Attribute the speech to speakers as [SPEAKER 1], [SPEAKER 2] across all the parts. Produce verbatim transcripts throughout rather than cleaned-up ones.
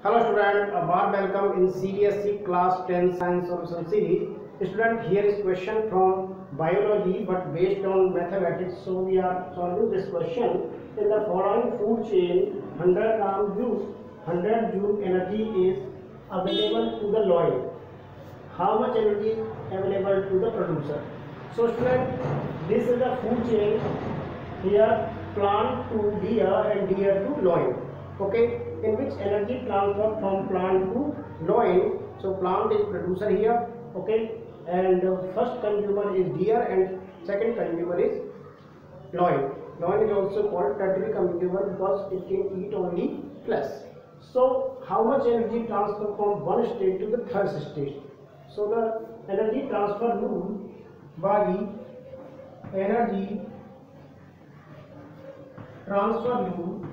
[SPEAKER 1] Hello student, a warm welcome in C B S E class ten science solution series. Student, here is question from biology but based on mathematics. So we are solving this question. In the following food chain, one hundred gram juice, one hundred joule energy is available to the loin. How much energy is available to the producer? So student, this is the food chain. Here plant to deer and deer to loin. Okay, in which energy transfer from plant to loin. So plant is producer here. Okay, and uh, first consumer is deer and second consumer is loin. Loin is also called tertiary consumer because it can eat only flesh. So how much energy transfer from one state to the third state? So the energy transfer rule by energy transfer rule,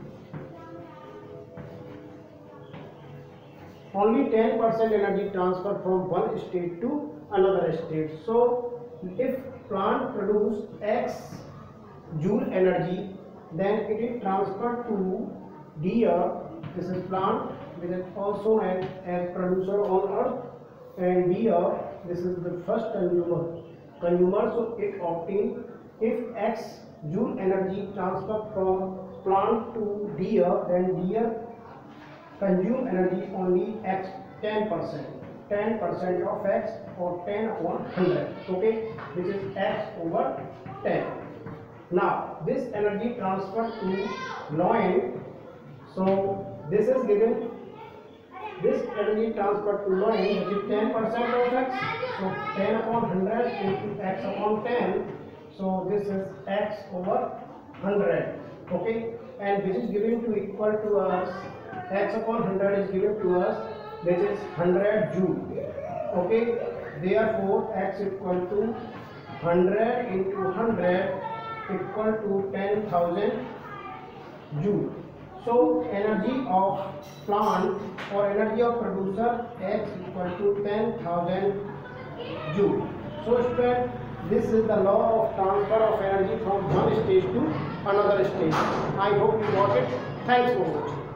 [SPEAKER 1] only ten percent energy transfer from one state to another state. So if plant produce X joule energy, then it is transferred to deer. This is plant, which is also an as producer on earth, and deer, this is the first consumer. Consumer, so it obtains if X joule energy transfer from plant to deer, then deer consume energy only X ten percent. ten percent of X or ten upon one hundred. Okay, which is X over ten. Now this energy transferred to loin. So this is given. This energy transferred to loin, which is ten percent of X. So ten upon one hundred into X upon ten. So this is X over one hundred. Okay, and which is given to equal to us. X upon one hundred is given to us, which is one hundred joule. Okay, therefore X equal to one hundred into one hundred equal to ten thousand joule. So energy of plant or energy of producer X equal to ten thousand joule. So student, this is the law of transfer of energy from one stage to another stage. I hope you got it. Thanks for watching.